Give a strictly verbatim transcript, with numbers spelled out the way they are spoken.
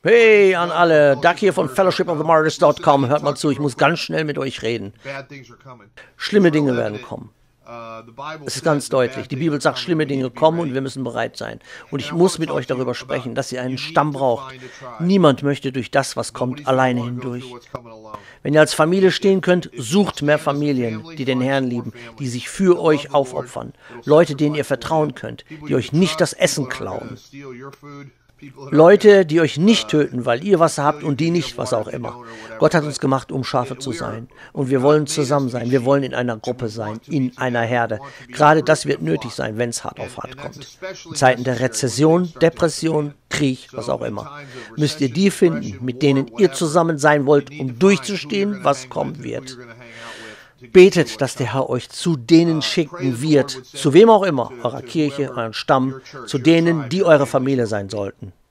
Hey an alle, Doug hier von fellowship of the martyrs dot com. Hört mal zu, ich muss ganz schnell mit euch reden. Schlimme Dinge werden kommen. Es ist ganz deutlich. Die Bibel sagt, schlimme Dinge kommen und wir müssen bereit sein. Und ich muss mit euch darüber sprechen, dass ihr einen Stamm braucht. Niemand möchte durch das, was kommt, alleine hindurch. Wenn ihr als Familie stehen könnt, sucht mehr Familien, die den Herrn lieben, die sich für euch aufopfern. Leute, denen ihr vertrauen könnt, die euch nicht das Essen klauen. Leute, die euch nicht töten, weil ihr was habt und die nicht, was auch immer. Gott hat uns gemacht, um Schafe zu sein. Und wir wollen zusammen sein. Wir wollen in einer Gruppe sein, in einer Herde. Gerade das wird nötig sein, wenn es hart auf hart kommt. In Zeiten der Rezession, Depression, Krieg, was auch immer, müsst ihr die finden, mit denen ihr zusammen sein wollt, um durchzustehen, was kommen wird. Betet, dass der Herr euch zu denen schicken wird, zu wem auch immer, eurer Kirche, euren Stamm, zu denen, die eure Familie sein sollten.